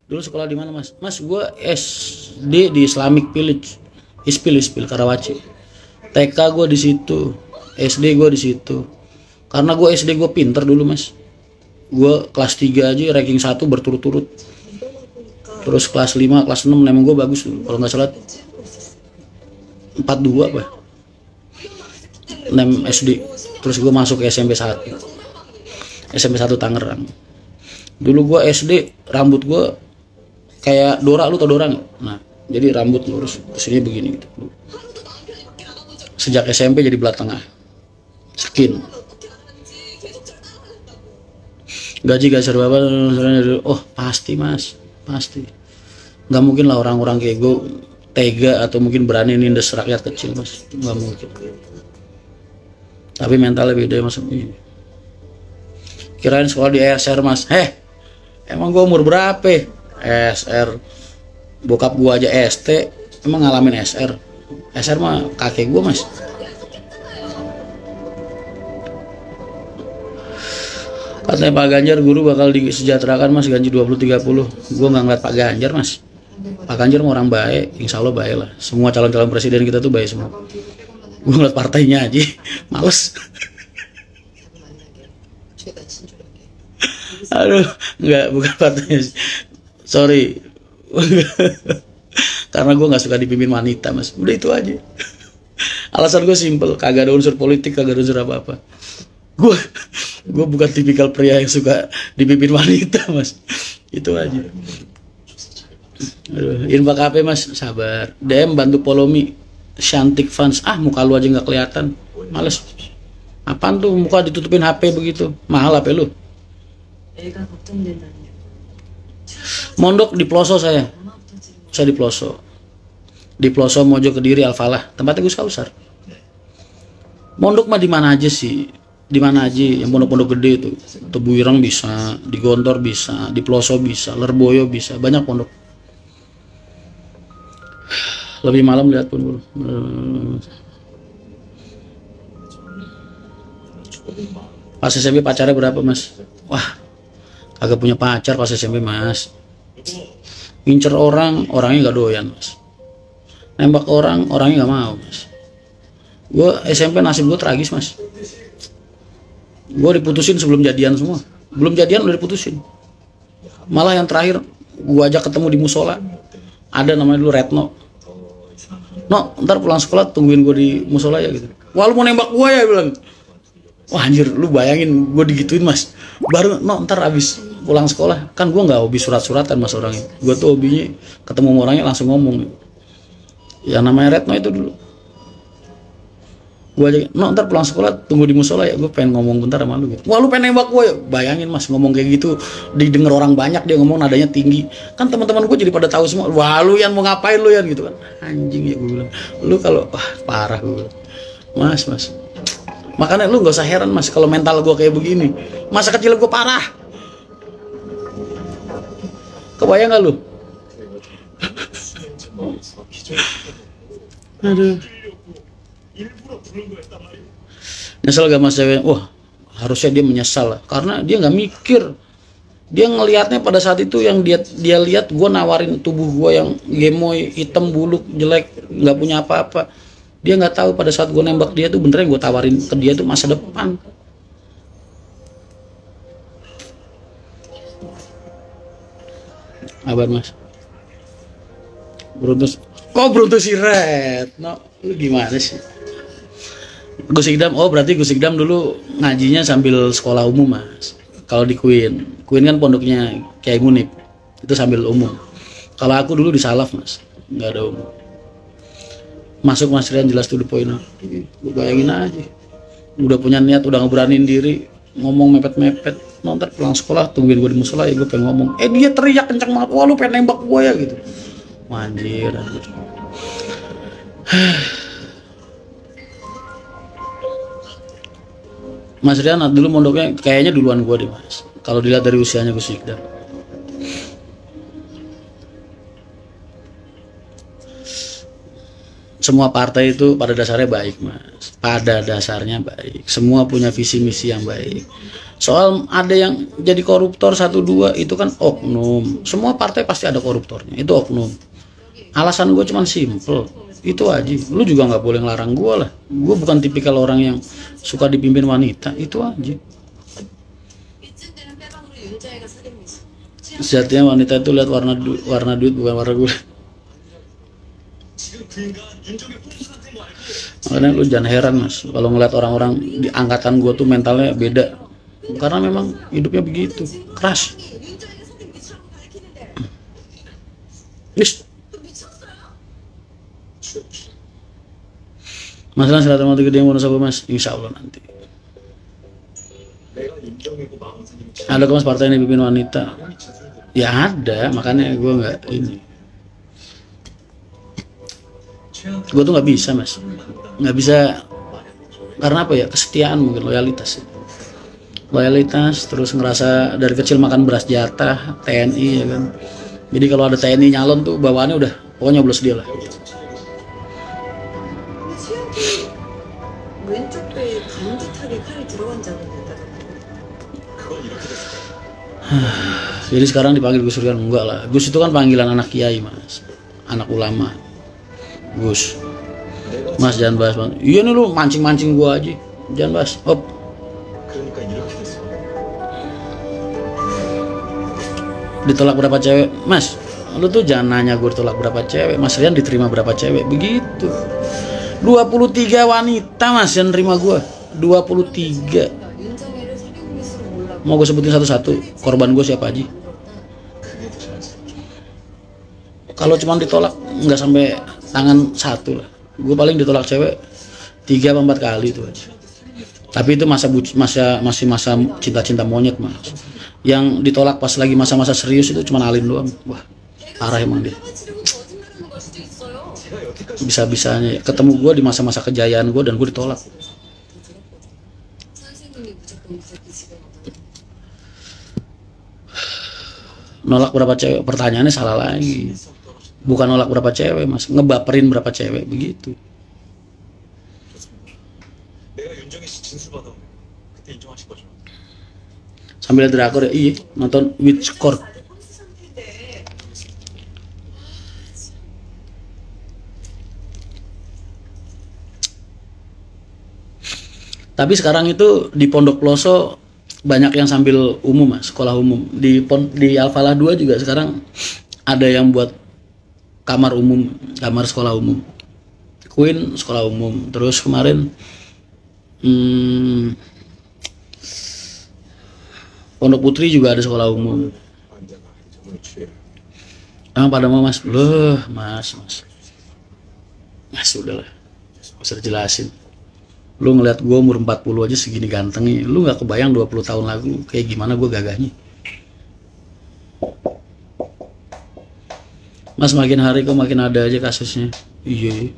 Dulu sekolah di mana mas? Mas gue SD di Islamic Village, Ispil Karawaci. TK gue di situ, SD gue di situ. Karena gue SD gue pinter dulu mas. Gue kelas 3 aja ranking 1 berturut-turut. Terus kelas 5, kelas 6 nem gue bagus dulu. Kalau nggak salah 42 apa? Nem SD. Terus gue masuk ke SMP 1. SMP 1 Tangerang. Dulu gue SD rambut gue kayak Dora, lu tau Dora nggak? Nah, jadi rambut lurus kesini begini gitu. Sejak SMP jadi belah tengah, skin. Gaji gak berapa? Oh pasti mas, pasti. Nggak mungkin lah orang-orang kayak gue tega atau mungkin berani nindes rakyat kecil mas, nggak mungkin. Tapi mentalnya beda mas. Kirain sekolah di SR mas, emang gue umur berapa? SR, bokap gue aja ST, emang ngalamin SR. SR mah kakek gue mas. Katanya Pak Ganjar guru bakal disejahterakan mas, gaji 20-30. Gue nggak ngeliat Pak Ganjar mas. Pak Ganjar mah orang baik, insya Allah baik lah. Semua calon-calon presiden kita tuh baik semua. Gue ngeliat partainya aja, males. Aduh, nggak, bukan partainya sih. Sorry. Karena gue nggak suka dipimpin wanita mas. Udah itu aja. Alasan gue simple, kagak ada unsur politik, kagak ada unsur apa-apa. Gue bukan tipikal pria yang suka dipimpin wanita mas. Itu aja. Aduh, infak HP mas, sabar. DM bantu follow me, Shantik Fans. Muka lu aja nggak kelihatan, males. Apaan tuh muka ditutupin HP begitu? Mahal HP lu. Mondok di pelosok saya di pelosok. Di pelosok Mojo Kediri Al-Falah, tempatnya Gus Kausar. Mondok mah di mana aja sih? Di mana aja yang pondok-pondok gede itu. Tebu Ireng bisa, di Gontor bisa, di pelosok bisa, Lerboyo bisa, banyak pondok. Lebih malam lihat pun. Pas SMP pacarnya berapa mas? Wah, kagak punya pacar pas SMP mas. Ngincer orang, orangnya gak doyan mas. Nembak orang, orangnya gak mau mas. Gue SMP nasib gue tragis mas. Gue diputusin sebelum jadian semua. Belum jadian udah diputusin. Malah yang terakhir gue ajak ketemu di musola. Ada namanya dulu Retno. No, ntar pulang sekolah tungguin gue di musola ya gitu. Wah lu mau nembak gue ya bilang. Wah anjir, lu bayangin gue digituin mas. Baru ntar abis pulang sekolah. Kan gue gak hobi surat-suratan mas orangnya. Gue tuh hobinya ketemu sama orangnya langsung ngomong. Yang namanya Retno itu dulu. Gue aja, ntar pulang sekolah tunggu di musola ya, gue pengen ngomong bentar sama lu gitu. Wah lu pengen nembak gue ya? Bayangin mas, ngomong kayak gitu didengar orang banyak, dia ngomong nadanya tinggi. Kan teman-teman gue jadi pada tahu semua. Wah lu Yan mau ngapain lu Yan gitu kan. Anjing ya gue bilang. Lu kalau parah gue bilang. Mas. Makanya lu gak usah heran mas kalau mental gue kayak begini. Masa kecil gue parah. Kebayang gak lu? Aduh. Nyesel gak mas cewek? Wah harusnya dia menyesal lah. Karena dia gak mikir. Dia ngelihatnya pada saat itu yang dia lihat gue nawarin tubuh gue yang gemoy, hitam, buluk, jelek, gak punya apa-apa. Dia gak tahu pada saat gue nembak dia tuh benernya gue tawarin ke dia tuh masa depan. Kabar mas? Beruntus. Kok beruntus si Red? No, lu gimana sih? Gus Ikdam, oh berarti Gus Ikdam dulu ngajinya sambil sekolah umum mas. Kalau di Queen kan pondoknya Kiai Munib, itu sambil umum. Kalau aku dulu di Salaf mas, nggak ada umum. Masuk mas Rian jelas tuh the point. Gue bayangin aja, udah punya niat, udah ngeberanin diri, ngomong mepet-mepet. Ntar pulang sekolah tungguin gue di musola ya, gue pengen ngomong. Dia teriak kencang banget, wah lu pengen nembak gue ya gitu. Manjir, anjir. Mas Rian dulu mondoknya kayaknya duluan gue deh mas. Kalau dilihat dari usianya Gus Ikdam. Semua partai itu pada dasarnya baik mas. Pada dasarnya baik. Semua punya visi misi yang baik. Soal ada yang jadi koruptor satu dua itu kan oknum. Semua partai pasti ada koruptornya, itu oknum. Alasan gue cuman simple, itu aja. Lu juga nggak boleh ngelarang gue lah. Gue bukan tipikal orang yang suka dipimpin wanita, itu aja. Sejatinya wanita itu lihat warna duit bukan warna gue. Makanya lu jangan heran mas kalau ngeliat orang-orang di angkatan gue tuh mentalnya beda, karena memang hidupnya begitu keras. Masalah silaturahmi gede yang bonus apa mas? Insya Allah nanti. Ada kemas partai yang dipimpin wanita? Ya ada, makanya gue nggak ini. Gue tuh nggak bisa mas, nggak bisa karena apa ya, kesetiaan mungkin, loyalitas. Terus ngerasa dari kecil makan beras jatah TNI ya kan. Jadi kalau ada TNI nyalon tuh bawaannya udah pokoknya nyoblos dia lah. Jadi sekarang dipanggil Gus Dur, enggak lah. Gus itu kan panggilan anak kiai mas, anak ulama. Gus, mas jangan bahas mas. Iya nih lu mancing gua aja, jangan bahas. Hop. Ditolak berapa cewek mas? Lu tuh jangan nanya gue ditolak berapa cewek. Mas Rian diterima berapa cewek, begitu. 23 wanita mas yang nerima gue, 23. Mau gue sebutin satu-satu korban gue siapa aja? Kalau cuma ditolak nggak sampai tangan satu lah. Gue paling ditolak cewek 3 atau 4 kali itu aja. Tapi itu masih masa cinta monyet mas. Yang ditolak pas lagi masa-masa serius itu cuma Alin doang. Wah parah emang dia. Bisa-bisanya ketemu gue di masa-masa kejayaan gue dan gue ditolak. Nolak berapa cewek? Pertanyaannya salah lagi. Bukan nolak berapa cewek mas, ngebaperin berapa cewek, begitu. Sambil drakor ya, iya nonton Witch Court. Tapi sekarang itu di Pondok Pelosok banyak yang sambil umum mas, sekolah umum. Di Al-Falah 2 juga sekarang ada yang buat kamar umum, kamar sekolah umum. Queen sekolah umum. Terus kemarin Pondok Putri juga ada sekolah umum. Emang pada mau mas? Loh mas udahlah, gak usah dijelasin. Lu ngeliat gue umur 40 aja segini gantengnya, lu gak kebayang 20 tahun lalu kayak gimana gue gagahnya. Mas makin hari kok makin ada aja kasusnya. Iya.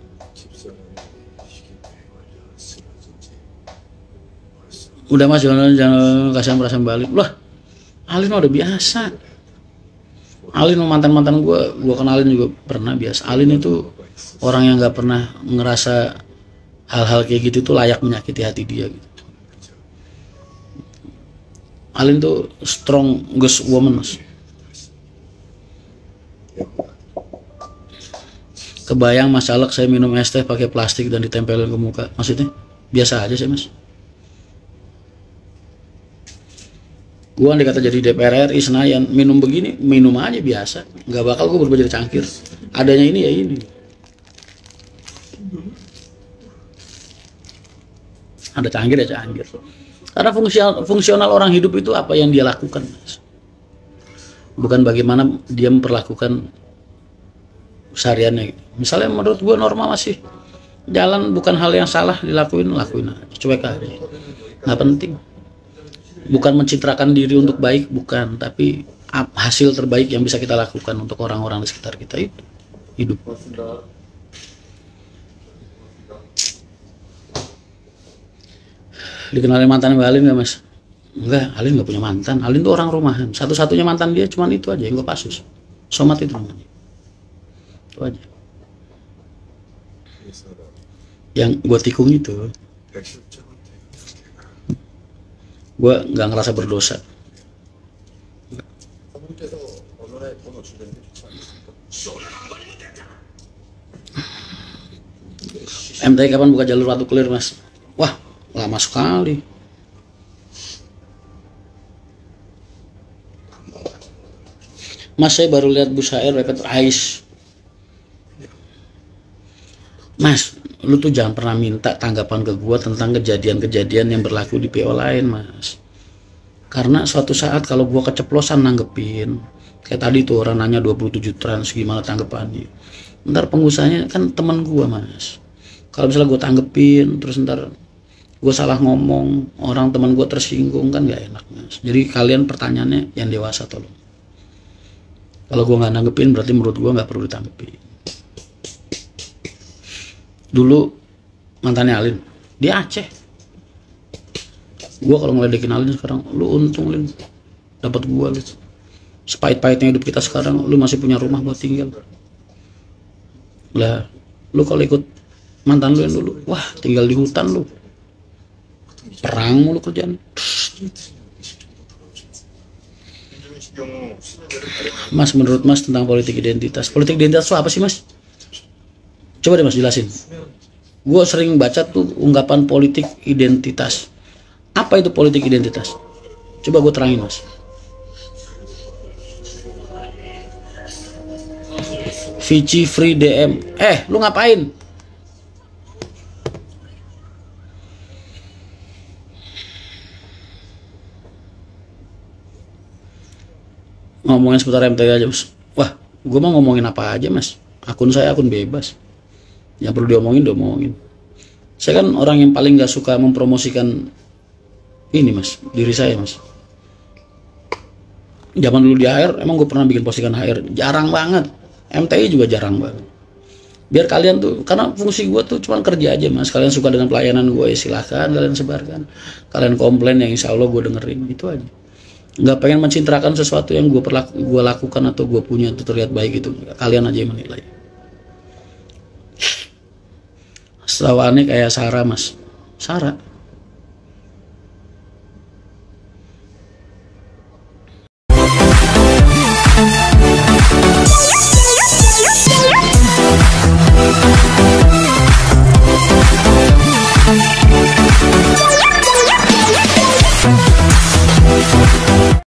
Udah mas jangan kasihan perasaan balik. Lah Alin udah biasa. Alin mantan gue kenalin juga pernah biasa. Alin itu orang yang gak pernah ngerasa hal-hal kayak gitu tuh layak menyakiti hati dia gitu. Alin tuh strongest woman mas. Kebayang mas Alek saya minum es teh pakai plastik dan ditempelin ke muka, maksudnya biasa aja sih mas. Gua andai kata jadi DPR RI Senayan minum begini, minum aja biasa, nggak bakal gue berubah jadi cangkir. Adanya ini ya ini. Ada cangkir ya cangkir. Karena fungsional orang hidup itu apa yang dia lakukan, mas. Bukan bagaimana dia memperlakukan sehariannya. Misalnya menurut gue norma masih jalan, bukan hal yang salah lakuin aja, cuek aja, nggak penting. Bukan mencitrakan diri untuk baik, bukan, tapi hasil terbaik yang bisa kita lakukan untuk orang-orang di sekitar kita itu hidup. Dikenalin mantan Mbak Alin nggak mas? Enggak, Alin nggak punya mantan. Alin tuh orang rumahan. Satu-satunya mantan dia cuman itu aja, yang gue pasus. Somat itu namanya. Itu aja. Yang gue tikung itu. gue nggak ngerasa berdosa. MTI kapan buka jalur Watu Clear, Mas? Wah, lama sekali. Mas, saya baru lihat bus HR Rapid Ice. Mas, lu tuh jangan pernah minta tanggapan ke gua tentang kejadian-kejadian yang berlaku di PO lain, Mas. Karena suatu saat kalau gua keceplosan nanggepin, kayak tadi tuh orang nanya 27 trans gimana tanggapannya. Ntar pengusahanya kan teman gua, Mas. Kalau misalnya gua tanggepin, terus ntar gua salah ngomong, orang teman gua tersinggung, kan gak enak, Mas. Jadi kalian pertanyaannya yang dewasa tolong. Kalau gue nggak nanggepin berarti menurut gue nggak perlu ditanggepin. Dulu mantannya Alin di Aceh, gue kalau ngeledekin Alin sekarang, lu untung Lin dapat gue, lu sepahit-pahitnya hidup kita sekarang lu masih punya rumah buat tinggal. Lah lu kalau ikut mantan lu yang dulu, wah tinggal di hutan lu, perang mulu kerjaan. Mas, menurut Mas tentang politik identitas itu apa sih, Mas? Coba deh Mas jelasin. Gue sering baca tuh ungkapan politik identitas. Apa itu politik identitas? Coba gue terangin, Mas. Vici Free DM. Lu ngapain? Ngomongin seputar MTI aja, Mas. Wah, gue mau ngomongin apa aja, Mas. Akun saya akun bebas. Yang perlu diomongin. Saya kan orang yang paling gak suka mempromosikan ini, Mas, diri saya, Mas. Zaman dulu di HR, emang gue pernah bikin postingan HR. Jarang banget. MTI juga jarang banget. Biar kalian tuh, karena fungsi gue tuh cuma kerja aja, Mas. Kalian suka dengan pelayanan gue, ya silahkan kalian sebarkan. Kalian komplain, yang insya Allah gue dengerin. Itu aja. Nggak pengen mencintrakan sesuatu yang gue lakukan atau gue punya itu terlihat baik, itu kalian aja yang menilai. Setahu aneh kayak Sarah, Mas. Sarah